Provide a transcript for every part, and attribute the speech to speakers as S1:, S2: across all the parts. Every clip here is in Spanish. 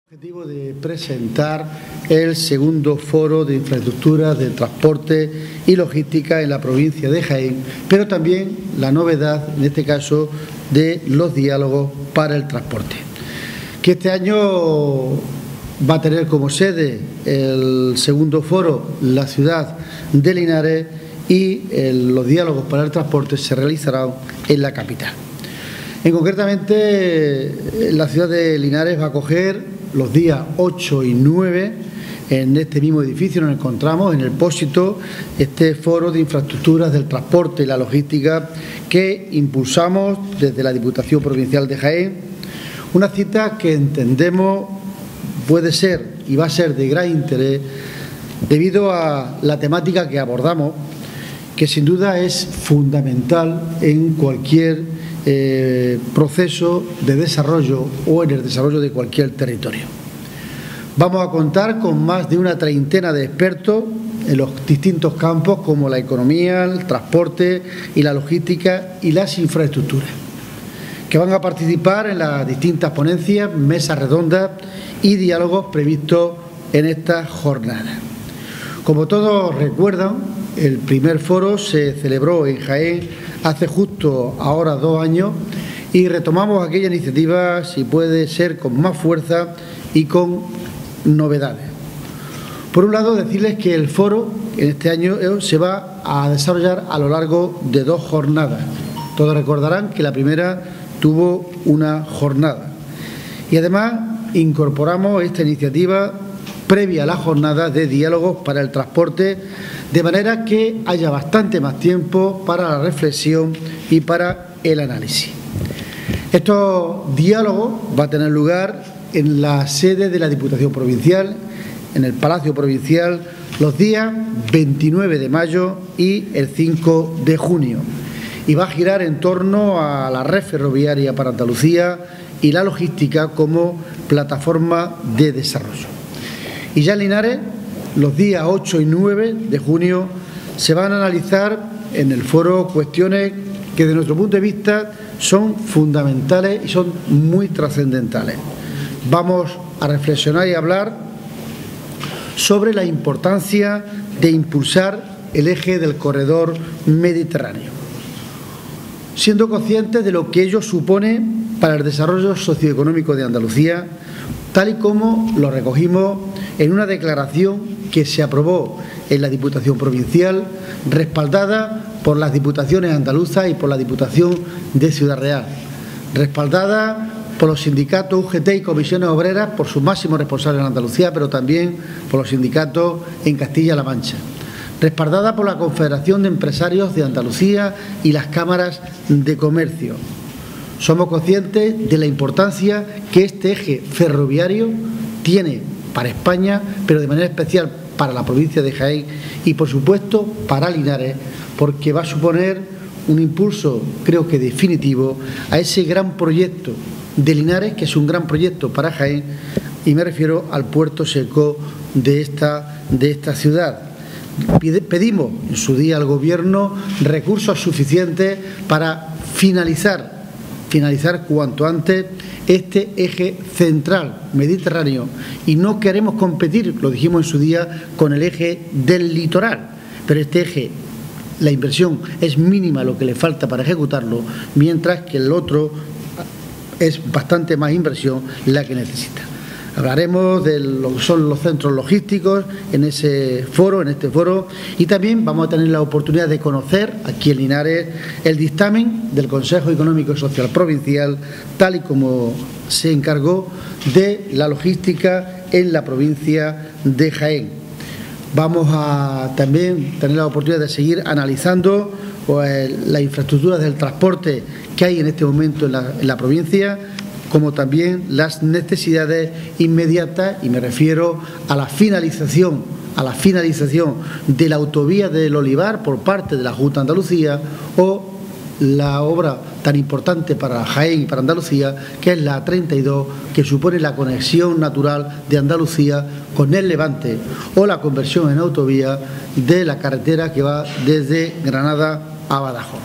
S1: Objetivo de presentar el segundo foro de infraestructuras de transporte y logística en la provincia de Jaén, pero también la novedad, en este caso, de los diálogos para el transporte, que este año va a tener como sede el segundo foro la ciudad de Linares y los diálogos para el transporte se realizarán en la capital. Concretamente, la ciudad de Linares va a acoger los días 8 y 9, en este mismo edificio nos encontramos, en el Pósito, este foro de infraestructuras del transporte y la logística que impulsamos desde la Diputación Provincial de Jaén, una cita que entendemos puede ser y va a ser de gran interés debido a la temática que abordamos, que sin duda es fundamental en cualquier proceso de desarrollo o en el desarrollo de cualquier territorio. Vamos a contar con más de una treintena de expertos en los distintos campos como la economía, el transporte y la logística y las infraestructuras, que van a participar en las distintas ponencias, mesas redondas y diálogos previstos en esta jornada. Como todos recuerdan, el primer foro se celebró en Jaén hace justo ahora 2 años y retomamos aquella iniciativa, si puede ser, con más fuerza y con novedades. Por un lado, decirles que el foro en este año se va a desarrollar a lo largo de 2 jornadas. Todos recordarán que la primera tuvo una jornada. Y además incorporamos esta iniciativa previa a la jornada de diálogos para el transporte, de manera que haya bastante más tiempo para la reflexión y para el análisis. Estos diálogos van a tener lugar en la sede de la Diputación Provincial, en el Palacio Provincial, los días 29 de mayo y el 5 de junio. Y va a girar en torno a la red ferroviaria para Andalucía y la logística como plataforma de desarrollo. Y ya en Linares, los días 8 y 9 de junio, se van a analizar en el foro cuestiones que, desde nuestro punto de vista, son fundamentales y son muy trascendentales. Vamos a reflexionar y hablar sobre la importancia de impulsar el eje del corredor mediterráneo, siendo conscientes de lo que ello supone para el desarrollo socioeconómico de Andalucía, tal y como lo recogimos en una declaración que se aprobó en la Diputación Provincial, respaldada por las Diputaciones andaluzas y por la Diputación de Ciudad Real, respaldada por los sindicatos UGT y comisiones obreras, por sus máximos responsables en Andalucía, pero también por los sindicatos en Castilla-La Mancha, respaldada por la Confederación de Empresarios de Andalucía y las cámaras de comercio. Somos conscientes de la importancia que este eje ferroviario tiene para España, pero de manera especial para la provincia de Jaén y, por supuesto, para Linares, porque va a suponer un impulso, creo que definitivo, a ese gran proyecto de Linares, que es un gran proyecto para Jaén, y me refiero al puerto seco de esta ciudad. Pedimos en su día al Gobierno recursos suficientes para finalizar cuanto antes este eje central mediterráneo, y no queremos competir, lo dijimos en su día, con el eje del litoral, pero este eje, la inversión es mínima lo que le falta para ejecutarlo, mientras que el otro es bastante más inversión la que necesita. Hablaremos de lo que son los centros logísticos en este foro, y también vamos a tener la oportunidad de conocer aquí en Linares el dictamen del Consejo Económico y Social Provincial, tal y como se encargó de la logística en la provincia de Jaén. Vamos a también tener la oportunidad de seguir analizando las infraestructuras del transporte que hay en este momento en la provincia, como también las necesidades inmediatas, y me refiero a la finalización de la autovía del Olivar por parte de la Junta de Andalucía, o la obra tan importante para Jaén y para Andalucía, que es la A32, que supone la conexión natural de Andalucía con el Levante, o la conversión en autovía de la carretera que va desde Granada a Badajoz.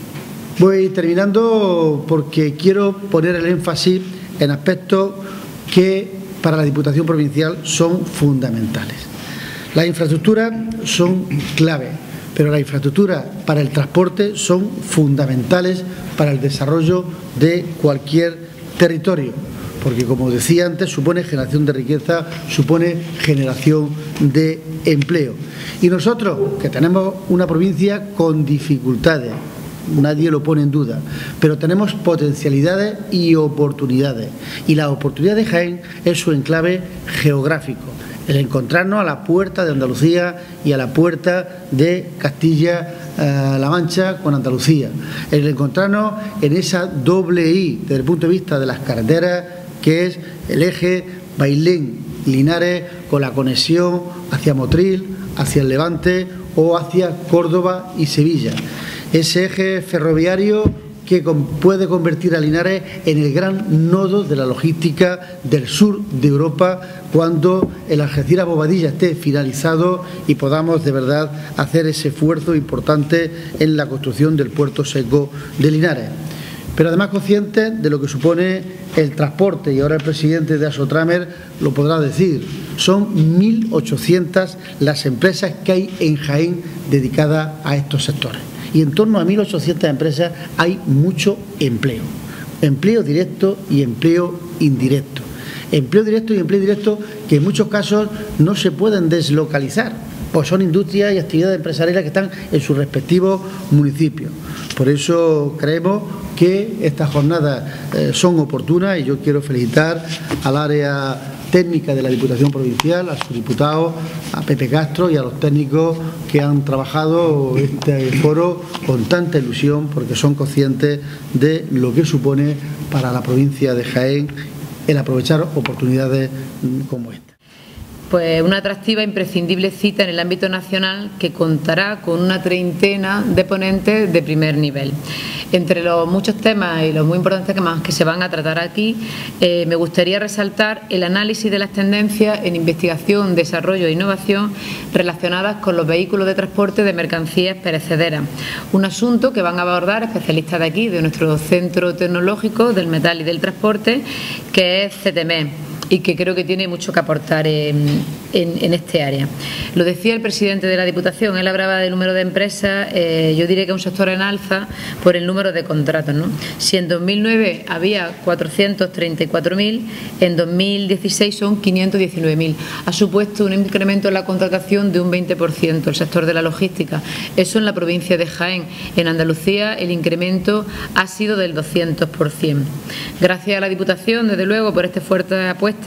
S1: Voy terminando porque quiero poner el énfasis en aspectos que para la Diputación Provincial son fundamentales. Las infraestructuras son clave, pero las infraestructuras para el transporte son fundamentales para el desarrollo de cualquier territorio, porque, como decía antes, supone generación de riqueza, supone generación de empleo. Y nosotros, que tenemos una provincia con dificultades, nadie lo pone en duda, pero tenemos potencialidades y oportunidades. Y la oportunidad de Jaén es su enclave geográfico, el encontrarnos a la puerta de Andalucía y a la puerta de Castilla-La Mancha con Andalucía, el encontrarnos en esa doble I desde el punto de vista de las carreteras, que es el eje Bailén-Linares, con la conexión hacia Motril, hacia el Levante o hacia Córdoba y Sevilla. Ese eje ferroviario que puede convertir a Linares en el gran nodo de la logística del sur de Europa cuando el Algeciras-Bobadilla esté finalizado y podamos de verdad hacer ese esfuerzo importante en la construcción del puerto seco de Linares. Pero además conscientes de lo que supone el transporte, y ahora el presidente de Asotramer lo podrá decir, son 1.800 las empresas que hay en Jaén dedicadas a estos sectores. Y en torno a 1.800 empresas hay mucho empleo, empleo directo y empleo indirecto. Empleo directo y empleo indirecto que en muchos casos no se pueden deslocalizar, pues son industrias y actividades empresariales que están en sus respectivos municipios. Por eso creemos que estas jornadas son oportunas y yo quiero felicitar al área técnica de la Diputación Provincial, a su diputado, a Pepe Castro y a los técnicos que han trabajado este foro con tanta ilusión, porque son conscientes de lo que supone para la provincia de Jaén el aprovechar oportunidades como esta.
S2: Pues una atractiva e imprescindible cita en el ámbito nacional que contará con una treintena de ponentes de primer nivel. Entre los muchos temas y los muy importantes temas que se van a tratar aquí, me gustaría resaltar el análisis de las tendencias en investigación, desarrollo e innovación relacionadas con los vehículos de transporte de mercancías perecederas. Un asunto que van a abordar especialistas de aquí, de nuestro Centro Tecnológico del Metal y del Transporte, que es CTME, y que creo que tiene mucho que aportar en este área. Lo decía el presidente de la Diputación, él hablaba del número de empresas, yo diría que es un sector en alza por el número de contratos, ¿no? Si en 2009 había 434.000, en 2016 son 519.000. Ha supuesto un incremento en la contratación de un 20%, el sector de la logística. Eso en la provincia de Jaén. En Andalucía el incremento ha sido del 200%. Gracias a la Diputación, desde luego, por esta fuerte apuesta,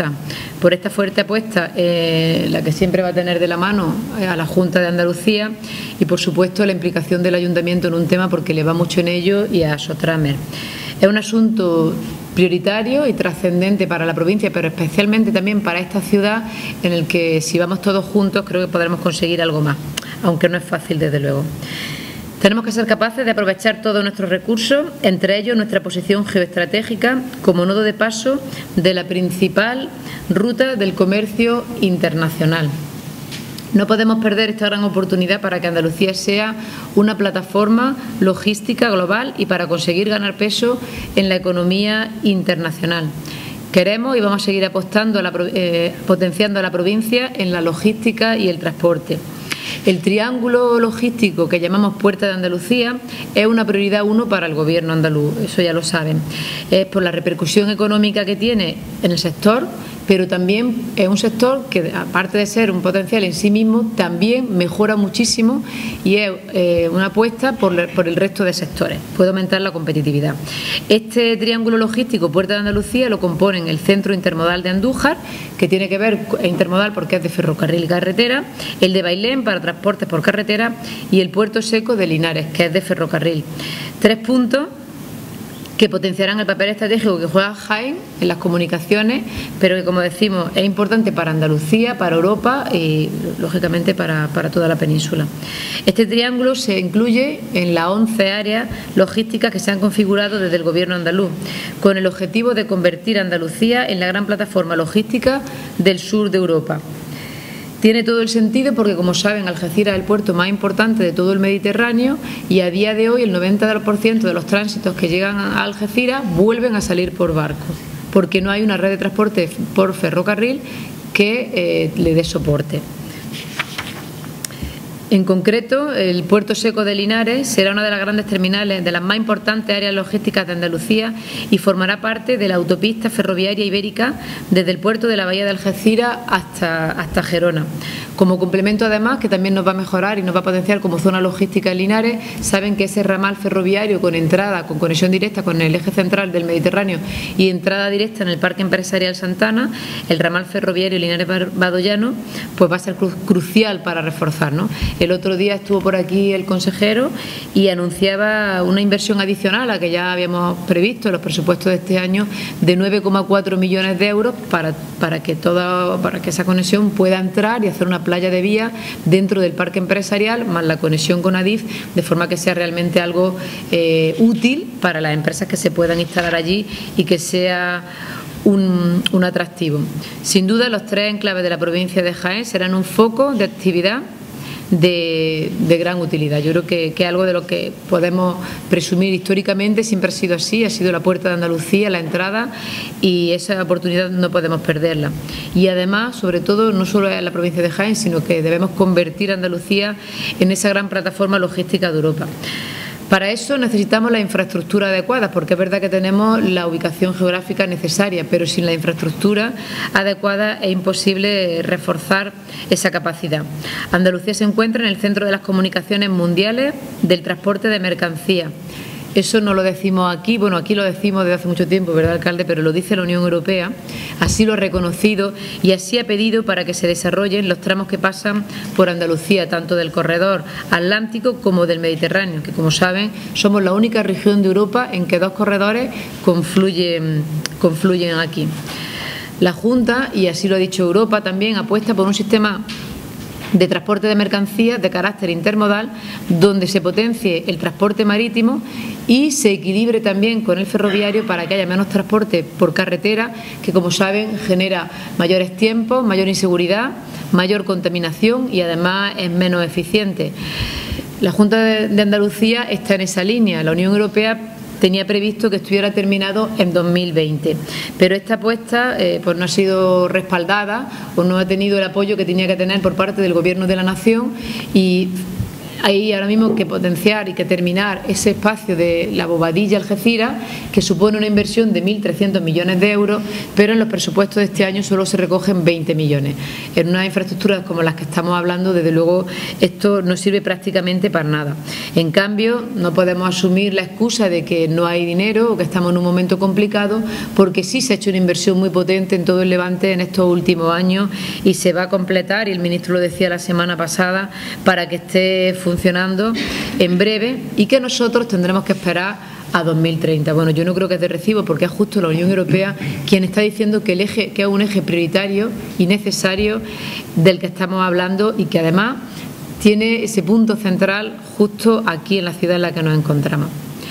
S2: la que siempre va a tener de la mano a la Junta de Andalucía y, por supuesto, la implicación del Ayuntamiento en un tema porque le va mucho en ello y a Asotramer. Es un asunto prioritario y trascendente para la provincia, pero especialmente también para esta ciudad, en el que si vamos todos juntos creo que podremos conseguir algo más, aunque no es fácil desde luego. Tenemos que ser capaces de aprovechar todos nuestros recursos, entre ellos nuestra posición geoestratégica como nodo de paso de la principal ruta del comercio internacional. No podemos perder esta gran oportunidad para que Andalucía sea una plataforma logística global y para conseguir ganar peso en la economía internacional. Queremos y vamos a seguir apostando, potenciando a la provincia en la logística y el transporte. El triángulo logístico que llamamos Puerta de Andalucía es una prioridad 1 para el Gobierno andaluz, eso ya lo saben. Es por la repercusión económica que tiene en el sector, pero también es un sector que, aparte de ser un potencial en sí mismo, también mejora muchísimo y es una apuesta por el resto de sectores. Puede aumentar la competitividad. Este triángulo logístico Puerta de Andalucía lo componen el Centro Intermodal de Andújar, que tiene que ver intermodal porque es de ferrocarril y carretera, el de Bailén para transportes por carretera y el Puerto Seco de Linares, que es de ferrocarril. 3 puntos que potenciarán el papel estratégico que juega Jaén en las comunicaciones, pero que, como decimos, es importante para Andalucía, para Europa y, lógicamente, para toda la península. Este triángulo se incluye en las 11 áreas logísticas que se han configurado desde el Gobierno andaluz, con el objetivo de convertir a Andalucía en la gran plataforma logística del sur de Europa. Tiene todo el sentido porque, como saben, Algeciras es el puerto más importante de todo el Mediterráneo y a día de hoy el 90% de los tránsitos que llegan a Algeciras vuelven a salir por barco. porque no hay una red de transporte por ferrocarril que le dé soporte. En concreto, el puerto seco de Linares será una de las grandes terminales, de las más importantes áreas logísticas de Andalucía, y formará parte de la autopista ferroviaria ibérica desde el puerto de la bahía de Algeciras hasta Gerona. Como complemento, además, que también nos va a mejorar y nos va a potenciar como zona logística en Linares, saben que ese ramal ferroviario con entrada, con conexión directa con el eje central del Mediterráneo y entrada directa en el Parque Empresarial Santana, el ramal ferroviario Linares-Badoyano, pues va a ser crucial para reforzar, ¿no? El otro día estuvo por aquí el consejero y anunciaba una inversión adicional a la que ya habíamos previsto en los presupuestos de este año de 9,4 millones de euros para que esa conexión pueda entrar y hacer una playa de vía dentro del parque empresarial, más la conexión con Adif, de forma que sea realmente algo útil para las empresas que se puedan instalar allí y que sea un atractivo. Sin duda, los 3 enclaves de la provincia de Jaén serán un foco de actividad de gran utilidad. Yo creo que es algo de lo que podemos presumir históricamente, siempre ha sido así, ha sido la puerta de Andalucía, la entrada, y esa oportunidad no podemos perderla. Y además, sobre todo, no solo en la provincia de Jaén, sino que debemos convertir a Andalucía en esa gran plataforma logística de Europa. Para eso necesitamos la infraestructura adecuada, porque es verdad que tenemos la ubicación geográfica necesaria, pero sin la infraestructura adecuada es imposible reforzar esa capacidad. Andalucía se encuentra en el centro de las comunicaciones mundiales del transporte de mercancías. Eso no lo decimos aquí, bueno, aquí lo decimos desde hace mucho tiempo, ¿verdad, alcalde? Pero lo dice la Unión Europea, así lo ha reconocido y así ha pedido para que se desarrollen los tramos que pasan por Andalucía, tanto del corredor atlántico como del Mediterráneo, que, como saben, somos la única región de Europa en que 2 corredores confluyen aquí. La Junta, y así lo ha dicho Europa, también apuesta por un sistema de transporte de mercancías de carácter intermodal, donde se potencie el transporte marítimo y se equilibre también con el ferroviario para que haya menos transporte por carretera, que, como saben, genera mayores tiempos, mayor inseguridad, mayor contaminación y además es menos eficiente. La Junta de Andalucía está en esa línea. La Unión Europea tenía previsto que estuviera terminado en 2020, pero esta apuesta pues no ha sido respaldada o no ha tenido el apoyo que tenía que tener por parte del Gobierno de la Nación, y hay ahora mismo que potenciar y que terminar ese espacio de la Bobadilla-Algeciras, que supone una inversión de 1.300 millones de euros, pero en los presupuestos de este año solo se recogen 20 millones. En unas infraestructuras como las que estamos hablando, desde luego, esto no sirve prácticamente para nada. En cambio, no podemos asumir la excusa de que no hay dinero o que estamos en un momento complicado, porque sí se ha hecho una inversión muy potente en todo el Levante en estos últimos años y se va a completar, y el ministro lo decía la semana pasada, para que esté funcionando en breve, y que nosotros tendremos que esperar a 2030. Bueno, yo no creo que es de recibo, porque es justo la Unión Europea quien está diciendo que es un eje prioritario y necesario del que estamos hablando, y que además tiene ese punto central justo aquí en la ciudad en la que nos encontramos.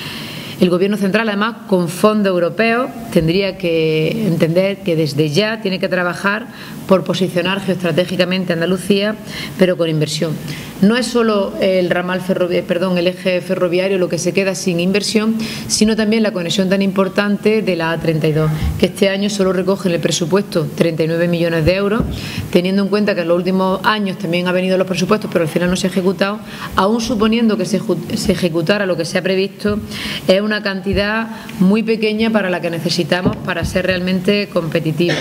S2: El Gobierno central, además, con fondos europeos, tendría que entender que desde ya tiene que trabajar por posicionar geoestratégicamente a Andalucía, pero con inversión. No es solo el el eje ferroviario lo que se queda sin inversión, sino también la conexión tan importante de la A32, que este año solo recoge en el presupuesto 39 millones de euros, teniendo en cuenta que en los últimos años también ha venido los presupuestos, pero al final no se ha ejecutado. Aún suponiendo que se ejecutara lo que se ha previsto, es una cantidad muy pequeña para la que necesitamos para ser realmente competitivos.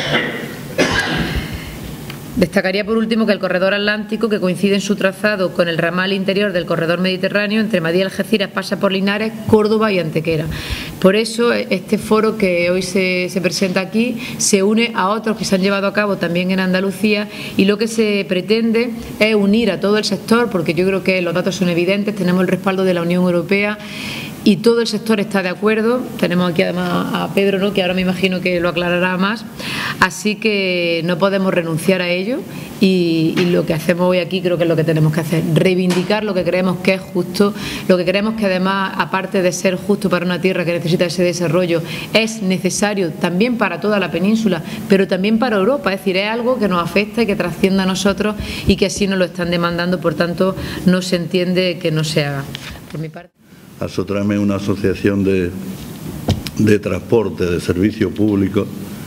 S2: Destacaría por último que el corredor atlántico, que coincide en su trazado con el ramal interior del corredor mediterráneo entre Madrid y Algeciras, pasa por Linares, Córdoba y Antequera. Por eso este foro que hoy se presenta aquí se une a otros que se han llevado a cabo también en Andalucía, y lo que se pretende es unir a todo el sector, porque yo creo que los datos son evidentes, tenemos el respaldo de la Unión Europea y todo el sector está de acuerdo. Tenemos aquí además a Pedro, ¿no?, que ahora me imagino que lo aclarará más. Así que no podemos renunciar a ello, y lo que hacemos hoy aquí creo que es lo que tenemos que hacer, reivindicar lo que creemos que es justo, lo que creemos que además, aparte de ser justo para una tierra que necesita ese desarrollo, es necesario también para toda la península, pero también para Europa. Es decir, es algo que nos afecta y que trasciende a nosotros, y que así nos lo están demandando, por tanto no se entiende que no se haga. Por mi parte.
S3: Asotrame es una asociación de transporte, de servicio público,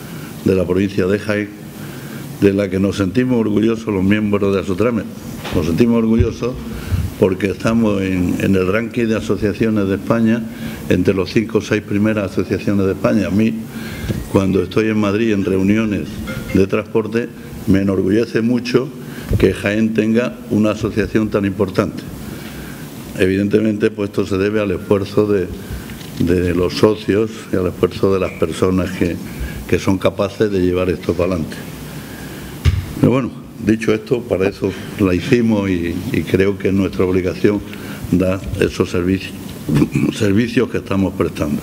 S3: de la provincia de Jaén, de la que nos sentimos orgullosos los miembros de Asotrame. Nos sentimos orgullosos porque estamos en el ranking de asociaciones de España, entre los 5 o 6 primeras asociaciones de España. A mí, cuando estoy en Madrid en reuniones de transporte, me enorgullece mucho que Jaén tenga una asociación tan importante. Evidentemente, pues esto se debe al esfuerzo de los socios y al esfuerzo de las personas que son capaces de llevar esto para adelante. Pero bueno, dicho esto, para eso la hicimos y creo que es nuestra obligación dar esos servicios que estamos prestando.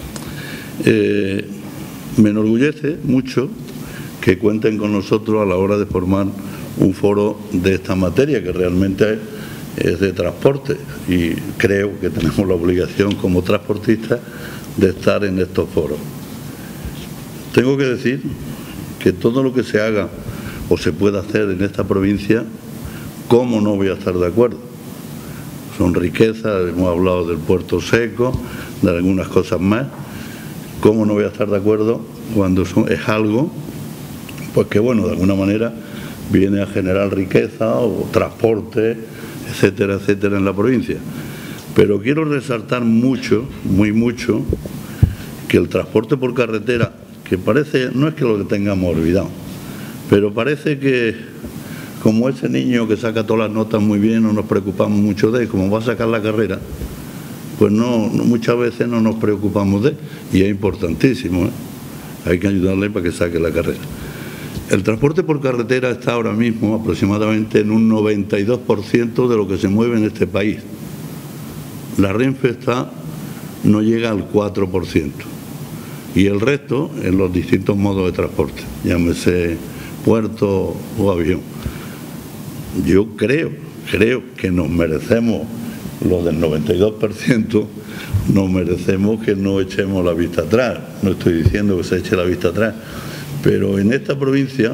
S3: Me enorgullece mucho que cuenten con nosotros a la hora de formar un foro de esta materia, que realmente es de transporte, y creo que tenemos la obligación como transportistas de estar en estos foros. Tengo que decir que todo lo que se haga o se pueda hacer en esta provincia, ¿cómo no voy a estar de acuerdo? Son riquezas, hemos hablado del puerto seco, de algunas cosas más. ¿Cómo no voy a estar de acuerdo cuando es algo pues que, bueno, de alguna manera viene a generar riqueza o transporte, etcétera, etcétera, en la provincia? Pero quiero resaltar mucho, muy mucho, que el transporte por carretera, que parece, no es que lo tengamos olvidado, pero parece que como ese niño que saca todas las notas muy bien, no nos preocupamos mucho de él, como va a sacar la carrera, pues muchas veces no nos preocupamos de él, y es importantísimo, ¿eh? Hay que ayudarle para que saque la carrera. El transporte por carretera está ahora mismo aproximadamente en un 92% de lo que se mueve en este país. La Renfe no llega al 4%, y el resto en los distintos modos de transporte, llámese puerto o avión. Yo creo que nos merecemos, los del 92%, nos merecemos que no echemos la vista atrás. No estoy diciendo que se eche la vista atrás, pero en esta provincia,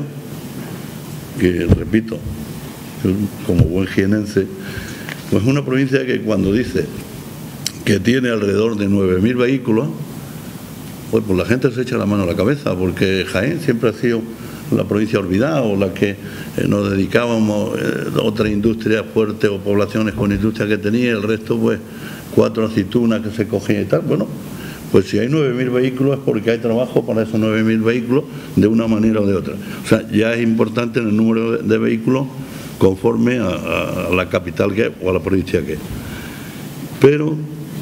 S3: que repito, como buen jienense, pues es una provincia que cuando dice que tiene alrededor de 9.000 vehículos, pues la gente se echa la mano a la cabeza, porque Jaén siempre ha sido la provincia olvidada, o la que nos dedicábamos a otra industria fuerte o poblaciones con industria que tenía, el resto pues 4 aceitunas que se cogían y tal. Bueno, pues si hay 9.000 vehículos es porque hay trabajo para esos 9.000 vehículos de una manera o de otra. O sea, ya es importante en el número de vehículos conforme a la capital que es o a la provincia que es. Pero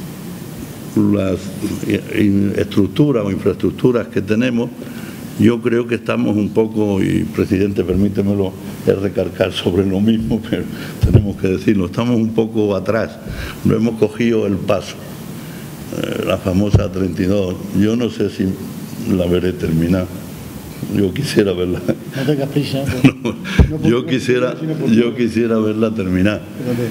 S3: las estructuras o infraestructuras que tenemos, yo creo que estamos un poco, y presidente, permítemelo, es recalcar sobre lo mismo, pero tenemos que decirlo, estamos un poco atrás, no hemos cogido el paso. La famosa 32, yo no sé si la veré terminar, yo quisiera verla.
S1: No tengas prisa.
S3: Yo quisiera verla terminar.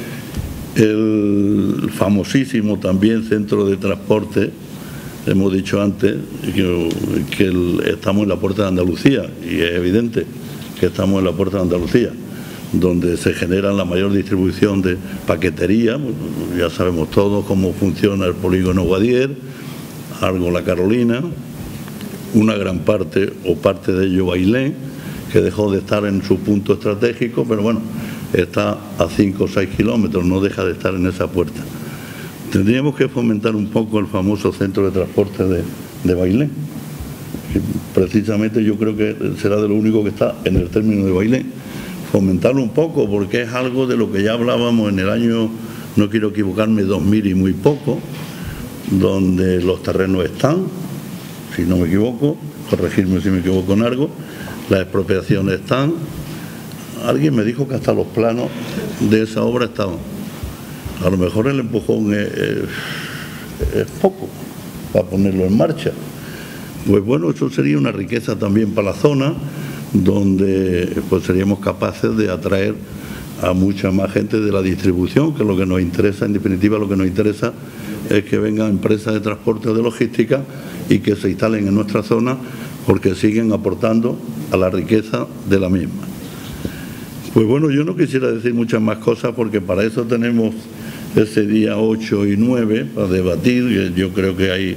S3: El famosísimo también centro de transporte, hemos dicho antes que estamos en la puerta de Andalucía, y es evidente que estamos en la puerta de Andalucía, donde se genera la mayor distribución de paquetería. Ya sabemos todos cómo funciona el polígono Guadier, Argo La Carolina, una gran parte o parte de ello Bailén, que dejó de estar en su punto estratégico, pero bueno, está a 5 o 6 kilómetros, no deja de estar en esa puerta. Tendríamos que fomentar un poco el famoso centro de transporte de Bailén, que precisamente yo creo que será de lo único que está en el término de Bailén. Fomentarlo un poco, porque es algo de lo que ya hablábamos en el año, no quiero equivocarme, 2000 y muy poco, donde los terrenos están, si no me equivoco, corregirme si me equivoco en algo, las expropiaciones están. Alguien me dijo que hasta los planos de esa obra estaban. A lo mejor el empujón es poco para ponerlo en marcha. Pues bueno, eso sería una riqueza también para la zona, donde pues seríamos capaces de atraer a mucha más gente de la distribución, que es lo que nos interesa. En definitiva, lo que nos interesa es que vengan empresas de transporte o de logística y que se instalen en nuestra zona, porque siguen aportando a la riqueza de la misma. Pues bueno, yo no quisiera decir muchas más cosas, porque para eso tenemos ese día 8 y 9 para debatir. Yo creo que hay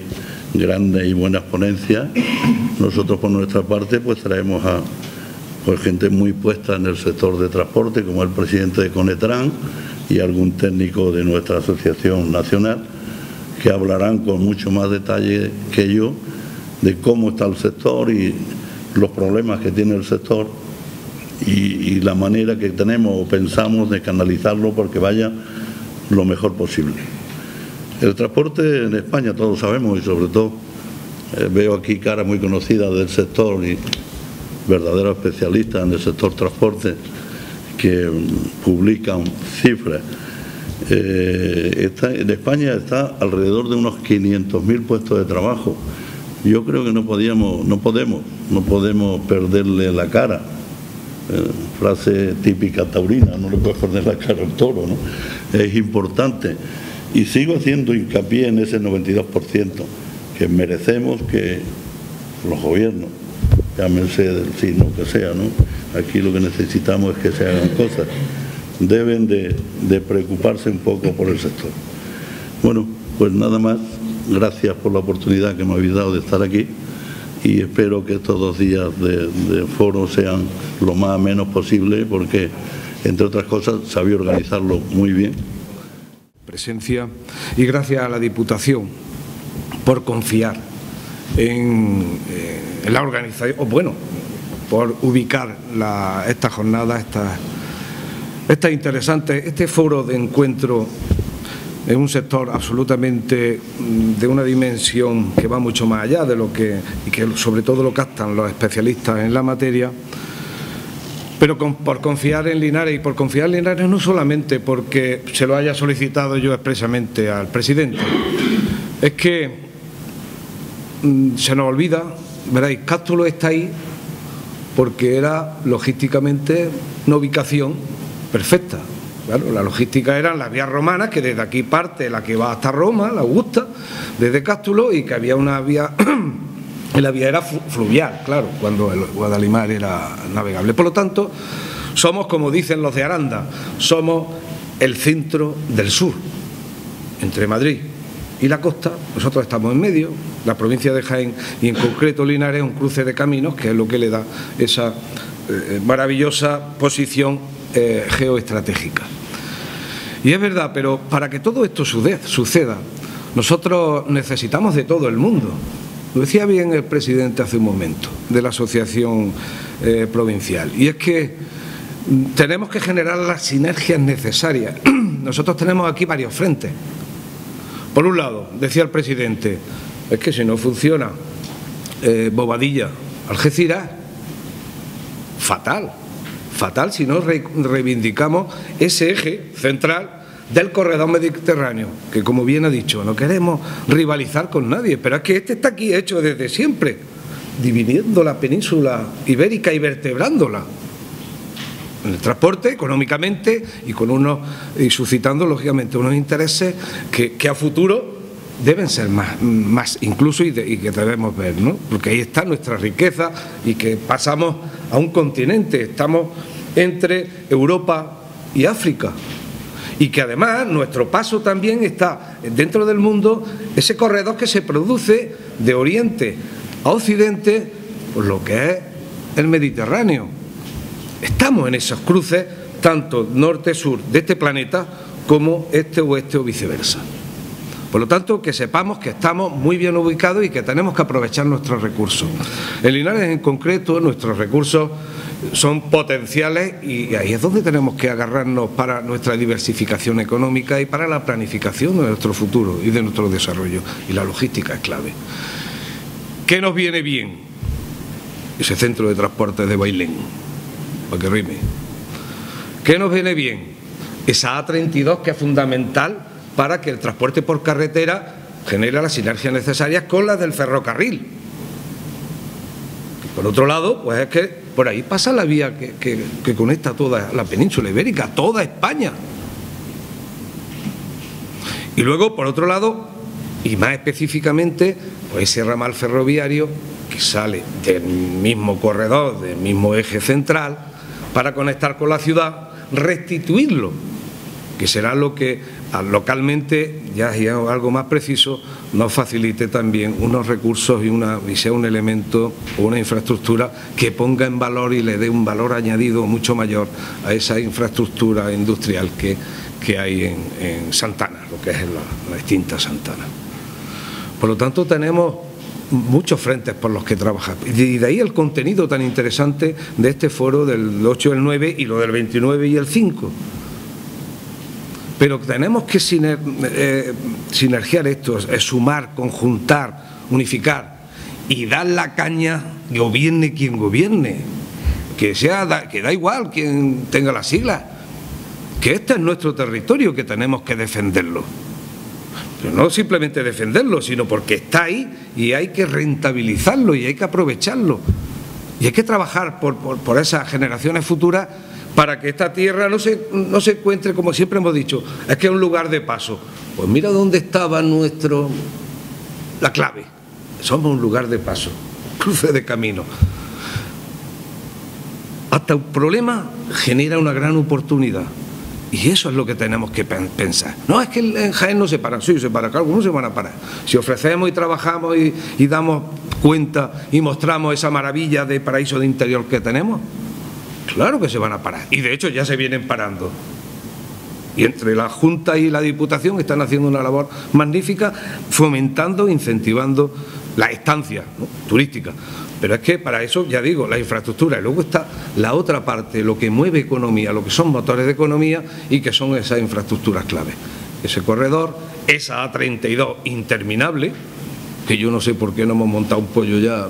S3: grandes y buenas ponencias. Nosotros por nuestra parte pues traemos a gente muy puesta en el sector de transporte, como el presidente de Conetran y algún técnico de nuestra asociación nacional, que hablarán con mucho más detalle que yo de cómo está el sector y los problemas que tiene el sector y la manera que tenemos o pensamos de canalizarlo porque vaya lo mejor posible. El transporte en España, todos sabemos, y sobre todo veo aquí caras muy conocidas del sector y verdaderos especialistas en el sector transporte que publican cifras. En España está alrededor de unos 500.000 puestos de trabajo. Yo creo que no podemos perderle la cara. Frase típica taurina, no le puedes perder la cara al toro, ¿no? Es importante. Y sigo haciendo hincapié en ese 92% que merecemos que los gobiernos, llámense del signo que sea, ¿no? Aquí lo que necesitamos es que se hagan cosas. Deben de preocuparse un poco por el sector. Bueno, pues nada más. Gracias por la oportunidad que me habéis dado de estar aquí y espero que estos 2 días de foro sean lo más menos posible porque, entre otras cosas, sabía organizarlo muy bien.
S4: Presencia y gracias a la Diputación por confiar en la organización, o bueno, por ubicar esta jornada, esta interesante, este foro de encuentro en un sector absolutamente de una dimensión que va mucho más allá de lo que, y que sobre todo lo captan los especialistas en la materia, pero por confiar en Linares, y por confiar en Linares no solamente porque se lo haya solicitado yo expresamente al presidente, es que se nos olvida, veréis, Cástulo está ahí porque era logísticamente una ubicación perfecta. Claro, la logística eran las vías romanas, que desde aquí parte la que va hasta Roma, la Augusta, desde Cástulo, y que había una vía, y la vía era fluvial, claro, cuando el Guadalimar era navegable. Por lo tanto, somos, como dicen los de Aranda, somos el centro del sur, entre Madrid y la costa. Nosotros estamos en medio, la provincia de Jaén y en concreto Linares, un cruce de caminos, que es lo que le da esa maravillosa posición geoestratégica. Y es verdad, pero para que todo esto suceda, nosotros necesitamos de todo el mundo. Lo decía bien el presidente hace un momento, de la asociación provincial, y es que tenemos que generar las sinergias necesarias. Nosotros tenemos aquí varios frentes. Por un lado, decía el presidente, es que si no funciona Bobadilla, Algeciras, fatal si no reivindicamos ese eje central del corredor mediterráneo, que como bien ha dicho, no queremos rivalizar con nadie, pero es que este está aquí hecho desde siempre, dividiendo la península ibérica y vertebrándola en el transporte, económicamente, y suscitando lógicamente unos intereses que a futuro deben ser más incluso y que debemos ver, ¿no? Porque ahí está nuestra riqueza y que pasamos a un continente, estamos entre Europa y África, y que además nuestro paso también está dentro del mundo, ese corredor que se produce de Oriente a Occidente, por lo que es el Mediterráneo. Estamos en esos cruces, tanto norte-sur de este planeta como este-oeste o viceversa. Por lo tanto, que sepamos que estamos muy bien ubicados y que tenemos que aprovechar nuestros recursos. En Linares en concreto, nuestros recursos son potenciales y ahí es donde tenemos que agarrarnos para nuestra diversificación económica y para la planificación de nuestro futuro y de nuestro desarrollo. Y la logística es clave. ¿Qué nos viene bien? Ese centro de transporte de Bailén, para que rime. ¿Qué nos viene bien? Esa A32 que es fundamental para que el transporte por carretera genere las sinergias necesarias con las del ferrocarril. Y por otro lado, pues es que por ahí pasa la vía que conecta toda la península ibérica, toda España. Y luego, por otro lado, y más específicamente, pues ese ramal ferroviario que sale del mismo corredor, del mismo eje central, para conectar con la ciudad, restituirlo, que será lo que localmente, ya es algo más preciso, nos facilite también unos recursos y sea un elemento o una infraestructura que ponga en valor y le dé un valor añadido mucho mayor a esa infraestructura industrial que hay en Santana, lo que es la extinta Santana. Por lo tanto, tenemos muchos frentes por los que trabajar. Y de ahí el contenido tan interesante de este foro del 8 y el 9 y lo del 29 y el 5. Pero tenemos que sinergiar esto, sumar, conjuntar, unificar y dar la caña, gobierne quien gobierne, que da igual quien tenga las siglas, que este es nuestro territorio, que tenemos que defenderlo. Pero no simplemente defenderlo, sino porque está ahí y hay que rentabilizarlo y hay que aprovecharlo. Y hay que trabajar por esas generaciones futuras para que esta tierra no se encuentre, como siempre hemos dicho, es que es un lugar de paso. Pues mira dónde estaba la clave. Somos un lugar de paso, cruce de camino. Hasta un problema genera una gran oportunidad. Y eso es lo que tenemos que pensar. No es que en Jaén no se paran, sí, se paran, claro, no se van a parar. Si ofrecemos y trabajamos y damos cuenta y mostramos esa maravilla de paraíso de interior que tenemos, claro que se van a parar. Y de hecho ya se vienen parando. Y entre la Junta y la Diputación están haciendo una labor magnífica, fomentando, incentivando la estancia, ¿no?, turística. Pero es que para eso, ya digo, la infraestructura. Y luego está la otra parte, lo que mueve economía, lo que son motores de economía y que son esas infraestructuras clave. Ese corredor, esa A32 interminable, que yo no sé por qué no hemos montado un pollo ya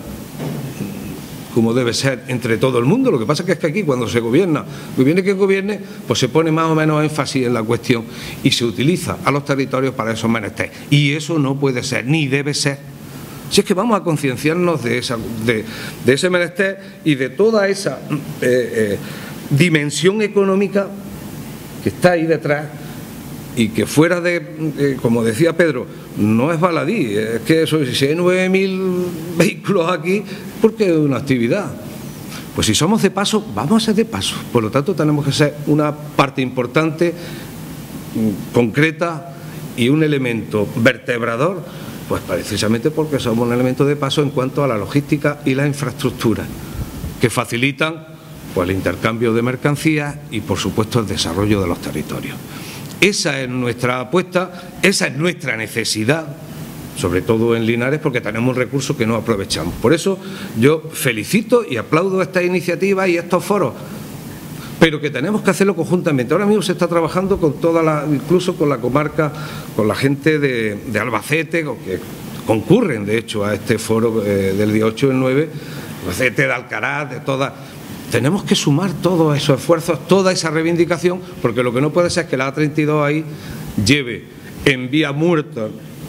S4: como debe ser entre todo el mundo. Lo que pasa es que aquí cuando se gobierna, gobierne quien gobierne, pues se pone más o menos énfasis en la cuestión y se utiliza a los territorios para esos menesteres. Y eso no puede ser, ni debe ser. Si es que vamos a concienciarnos de ese menester y de toda esa dimensión económica que está ahí detrás y que fuera como decía Pedro, no es baladí, es que eso, si hay 9.000 vehículos aquí, porque es una actividad. Pues si somos de paso, vamos a ser de paso. Por lo tanto, tenemos que ser una parte importante, concreta y un elemento vertebrador, pues precisamente porque somos un elemento de paso en cuanto a la logística y la infraestructura, que facilitan pues el intercambio de mercancías y, por supuesto, el desarrollo de los territorios. Esa es nuestra apuesta, esa es nuestra necesidad, sobre todo en Linares, porque tenemos un recurso que no aprovechamos. Por eso yo felicito y aplaudo esta iniciativa y estos foros, pero que tenemos que hacerlo conjuntamente. Ahora mismo se está trabajando con incluso con la comarca, con la gente de Albacete, que concurren de hecho a este foro del día 8 y el 9, Albacete, de Alcaraz, de todas. Tenemos que sumar todos esos esfuerzos, toda esa reivindicación, porque lo que no puede ser es que la A32 ahí lleve en vía muerta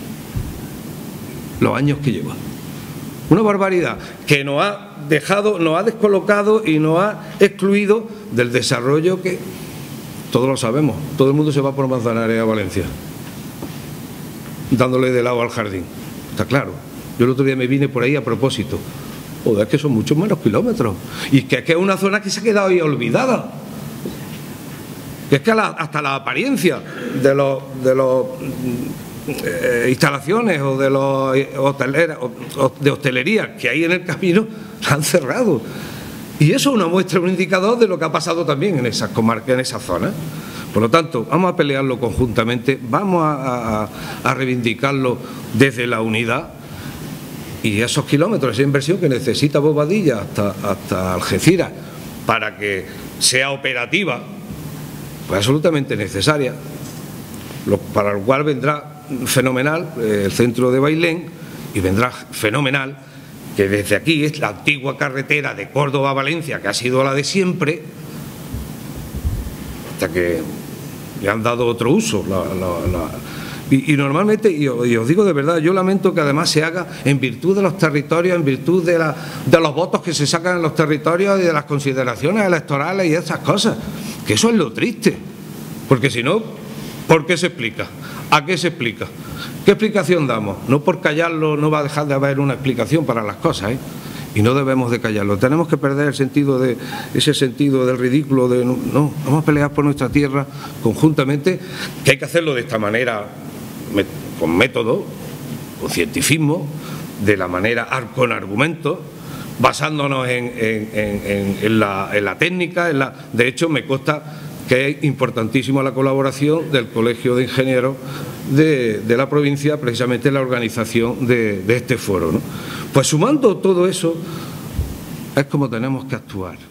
S4: los años que lleva. Una barbaridad que nos ha dejado, nos ha descolocado y nos ha excluido del desarrollo que todos lo sabemos. Todo el mundo se va por Manzanares a Valencia, dándole de lado al jardín. Está claro. Yo el otro día me vine por ahí a propósito. Joder, es que son muchos menos kilómetros. Y que es una zona que se ha quedado ahí olvidada. Que es que hasta la apariencia de los instalaciones o de los de hostelería que hay en el camino la han cerrado. Y eso es una muestra, un indicador de lo que ha pasado también en esas comarcas, en esas zonas. Por lo tanto, vamos a pelearlo conjuntamente, vamos a reivindicarlo desde la unidad. Y esos kilómetros, esa inversión que necesita Bobadilla hasta Algeciras para que sea operativa, pues absolutamente necesaria, para lo cual vendrá fenomenal el centro de Bailén y vendrá fenomenal que desde aquí es la antigua carretera de Córdoba a Valencia, que ha sido la de siempre, hasta que le han dado otro uso. Y normalmente, y os digo de verdad, yo lamento que además se haga en virtud de los territorios, en virtud de los votos que se sacan en los territorios y de las consideraciones electorales y esas cosas, que eso es lo triste, porque si no, ¿por qué se explica? ¿A qué se explica? ¿Qué explicación damos? No por callarlo no va a dejar de haber una explicación para las cosas, ¿eh? y no debemos de callarlo. Tenemos que perder ese sentido del ridículo, de no, vamos a pelear por nuestra tierra conjuntamente, que hay que hacerlo de esta manera, con método, con cientificismo, de la manera con argumentos, basándonos en la técnica. De hecho, me consta que es importantísima la colaboración del Colegio de Ingenieros de la provincia, precisamente en la organización de este foro, ¿no? Pues sumando todo eso, es como tenemos que actuar.